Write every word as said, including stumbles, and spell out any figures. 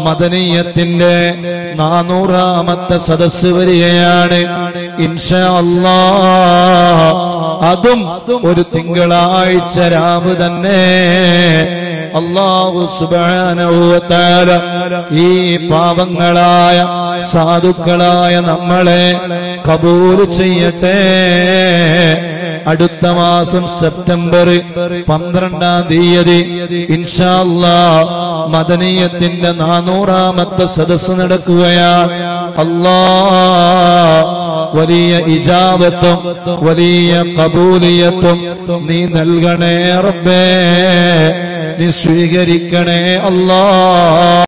മദനിയത്തിന്റെ നാനൂറാമത്തെ സദസ്സ് വരികയാണ് ഇൻഷാ അല്ലാഹ്. അതും ഒരു തിങ്കളാഴ്ച രാവ് തന്നെ. അല്ലാഹു സുബ്ഹാനഹു വ തആല ഈ പാവങ്ങളായ സാധുക്കളായ നമ്മളെ കബൂൽ ചെയ്യട്ടെ. അടുത്ത മാസം സെപ്റ്റംബർ പന്ത്രണ്ടാം തീയതി ഇൻഷാ അല്ലാഹ് മദനിയത്തിന്റെ നാനൂറാമത്തെ സദസ്സ് നടക്കുകയാണ്. അല്ലാഹ് വലിയ ഇജാബത്തും വലിയ കബൂലിയത്തും നീ നൽകണേ റബ്ബേ, നീ സ്വീകരിക്കണേ അല്ലാഹ്.